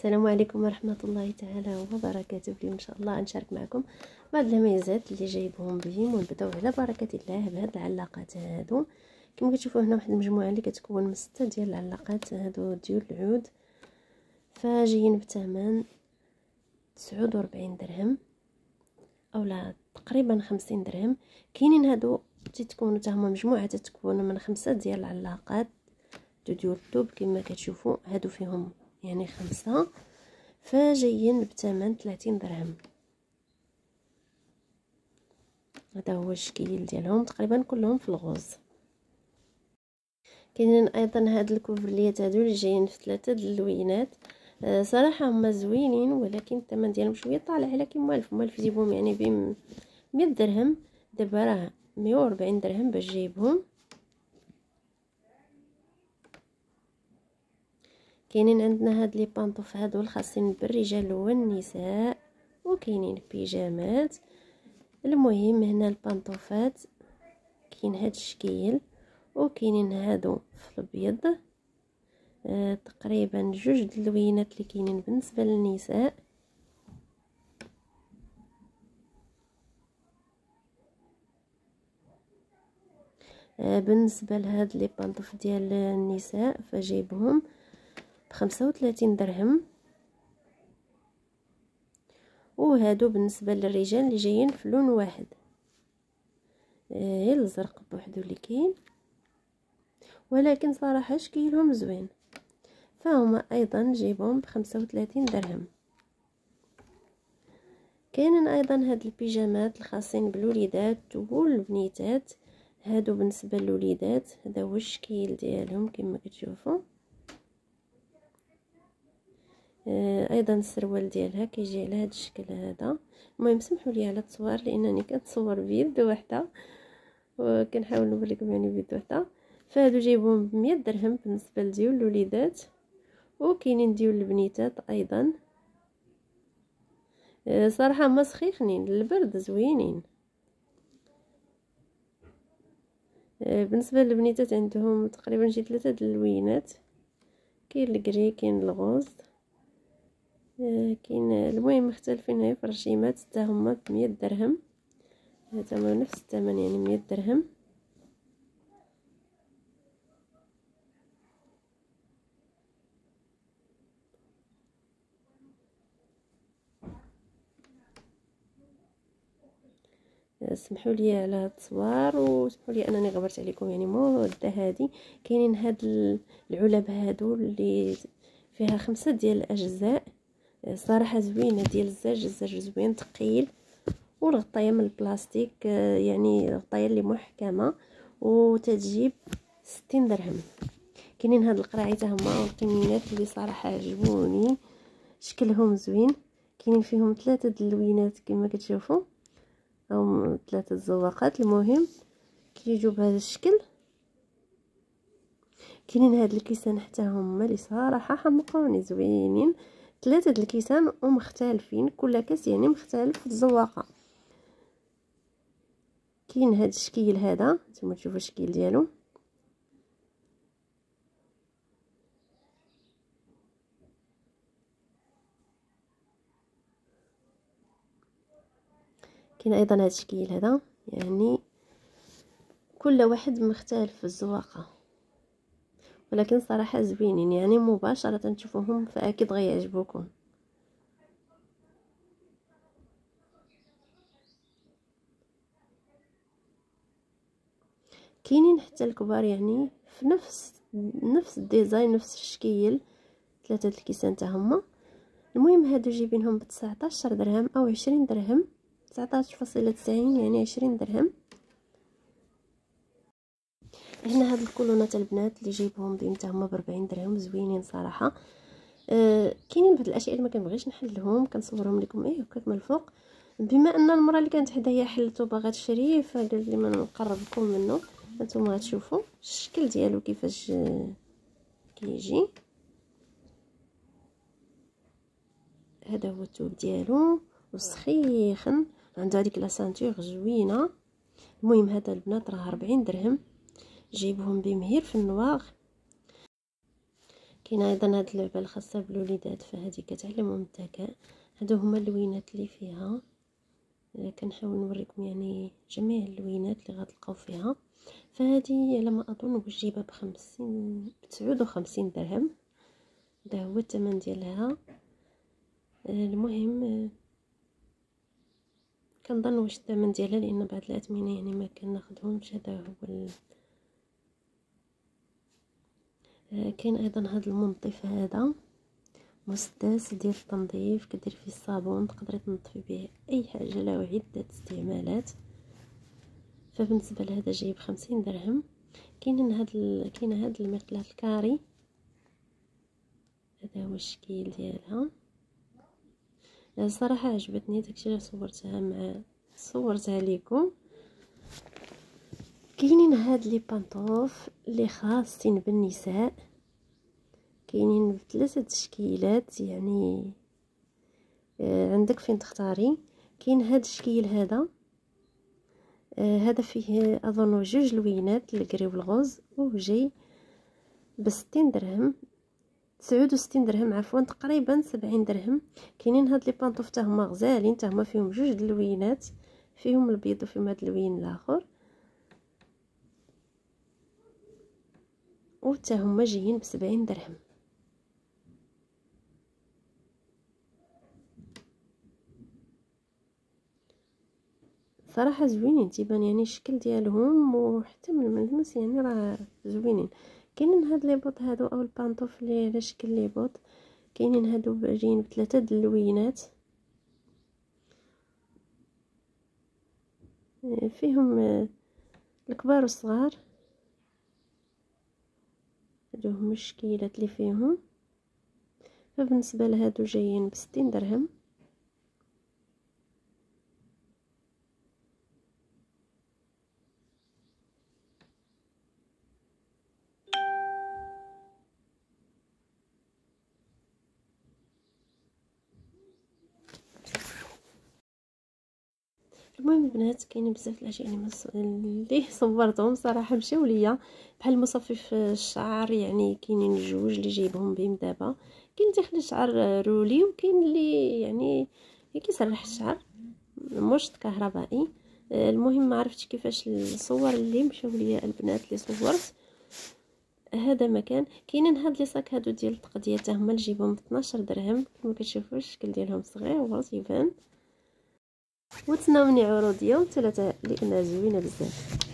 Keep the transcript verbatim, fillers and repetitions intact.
السلام عليكم ورحمه الله تعالى وبركاته. اليوم ان شاء الله نشارك معكم بعض الميزات اللي جايبهم بهم، ونبداو على بركه الله بهاد العلاقات هادو. كما كتشوفوا هنا واحد المجموعه اللي كتكون من سته ديال العلاقات هادو ديال العود، فجايين بثمن تسعة وأربعين درهم اولا تقريبا خمسين درهم. كاينين هادو تتكونوا حتى هما مجموعه تتكون من خمسه ديال العلاقات ديال الطوب كما كتشوفوا، هادو فيهم يعني خمسة، فجايين بثمن ثلاثين درهم. هذا هو الشكل ديالهم تقريبا كلهم في الغوز. كاينين ايضا هاد الكوفرليات هادو اللي جايين في ثلاثه د اللوينات. أه صراحه هما زوينين، ولكن الثمن ديالهم شويه طالع على كي موالف موالف يجيبهم يعني ب مية درهم. دابا راه مية وأربعين درهم باش جايبهم. كاينين عندنا هاد لي بانطوف هادو الخاصين بالرجال والنساء، وكاينين بيجامات. المهم هنا البانطوفات كاين هاد الشكل، وكاينين هادو في الابيض. آه تقريبا جوج د اللوينات اللي كاينين بالنسبه للنساء. آه بالنسبه لهاد لي بانطوف ديال النساء فجايبهم بخمسة وثلاثين درهم. وهادو بالنسبه للرجال اللي جايين في لون واحد، آه الزرق بوحدو اللي كاين، ولكن صراحه شكلهم زوين، فهما ايضا جايبهم بخمسة وثلاثين درهم. كاينين ايضا هاد البيجامات الخاصين بالوليدات والبنيتات. هادو بالنسبه للوليدات هذا هو الشكل ديالهم كما كتشوفوا. آه ايضا السروال ديالها كيجي على هذا الشكل هذا. المهم سمحوا لي على التصوير لانني كنتصور بيد وحده وكنحاول نوريكم يعني بيد وحده. فهادو جايبهم ب مية درهم بالنسبه لديول الوليدات، وكاينين ديول البنيتات ايضا. آه صراحه هما سخيخنين للبرد زوينين. آه بالنسبه للبنيتات عندهم تقريبا شي ثلاثه د اللوينات، كاين الكري كاين الغوز، آه كاين المهم مختلفين هي في الرشيمات حتى هما ب مية درهم. هذا هو نفس الثمن يعني مية درهم. سمحوا لي على التصوير، وسمحوا لي انني غبرت عليكم يعني مده هذه. كاينين هاد العلب هادو اللي فيها خمسة ديال الاجزاء، صراحه زوينه ديال الزاج الزاج زوين ثقيل، والغطايه من البلاستيك يعني غطايه اللي محكمه، وتتجيب ستين درهم. كاينين هاد القراعي حتى هما والقنينات اللي صراحه عجبوني شكلهم زوين. كاينين فيهم ثلاثه د اللوينات كما كتشوفوا، او ثلاثه الزواقات. المهم كيجيو بهذا الشكل. كاينين هاد الكيسان حتى هما اللي صراحه حمقوني زوينين، ثلاثه د الكيسان ومختلفين، كل كاس يعني مختلف في الزواقه. كاين هاد الشكل هذا نتوما تشوفوا الشكل ديالو. كاين ايضا هاد الشكل هذا، يعني كل واحد مختلف في الزواقه، ولكن صراحه زوينين يعني مباشره تشوفوهم فاكيد غيعجبوكم. كاينين حتى الكبار يعني في نفس نفس الديزاين نفس الشكل، ثلاثه الكيسان حتى هما. المهم هادو جايبينهم ب تسعطاش درهم او عشرين درهم، تسعطاش فاصلة تسعين يعني عشرين درهم. هنا هاد الكولونات البنات اللي جايبهم بهم حتى هما ب أربعين درهم، زوينين صراحه. آه كاينين بعض الاشياء اللي ما كنبغيش نحلهم كنصورهم لكم ايه هكاك من الفوق. بما ان المراه اللي كانت حدايا حلته باغا تشريه فقالت لي ما نقرب لكم منه. هانتوما غتشوفوا الشكل ديالو كيفاش كيجي. هذا هو الثوب ديالو وسخيخن، عنده هذيك لا سانتور زوينه. المهم هذا البنات راه أربعين درهم، جايبهم بمهير في النواغ. كاينه ايضا هاد اللعبه الخاصه بالوليدات، فهذه كتعلمهم الذكاء. هادو هما اللوينات اللي فيها، كنحاول نوريكم يعني جميع اللوينات اللي غتلقاو فيها. فهذه على ما اظن واش جايبه بخمسين بتسعود وخمسين درهم، هذا هو الثمن ديالها. المهم كنظن واش الثمن ديالها، لان بعض الاثمنه يعني ما كناخذهمش. هذا هو ال... كاين ايضا هذا المنظف، هذا مسدس ديال التنظيف، كدير فيه الصابون تقدري تنظفي به اي حاجه، له عده استعمالات. فبالنسبه لهذا جايب خمسين درهم. كاين هذا ال... كاين هذا المقلاة الكاري، هذا هو الشكل ديالها. صراحه عجبتني، داكشي اللي صورتها مع صورتها لكم. كاينين هاد لي بانطوف اللي خاصين بالنساء، كاينين بثلاثه تشكيلات يعني آه عندك فين تختاري. كاين هاد الشكل هذا، آه هذا فيه اظن جوج لوينات، الكري والغوز، وجاي بستين درهم، تسعود وستين درهم عفوا، تقريبا سبعين درهم. كاينين هاد لي بانطوف حتى هما غزالين، حتى هما فيهم جوج اللوينات، فيهم البيض وفيهم هاد اللوين الاخر، وحتى هما جايين بسبعين درهم. صراحه زوينين، تيبان يعني الشكل ديالهم وحتى من الملمس يعني راه زوينين. كاينين هاد لي بوط هادو او البانطوف اللي على شكل لي بوط، كاينين هادو جايين بثلاثه د اللوينات، فيهم الكبار والصغار. هادو هما الشكيلات اللي فيهم. فبالنسبه لهادو جايين بستين درهم. المهم البنات كاينين بزاف الاشياء اللي مص... اللي صورتهم صراحه مشاو ليا، بحال مصفف الشعر، يعني كاينين جوج اللي جايبهم بهم دابا. كاين اللي تيخلي الشعر رولي، وكاين اللي يعني كيسرح الشعر مشط كهربائي. المهم ما عرفتش كيفاش الصور اللي مشاو ليا البنات اللي صورت. هذا مكان كاينين هاد لي صاك هادو ديال التقديه، حتى هما اللي جايبهم ب اثناش درهم، كما كتشوفوا الشكل ديالهم صغير وغير يبان. وتناولني عروض يوم ثلاثة لانها زوينه بزاف.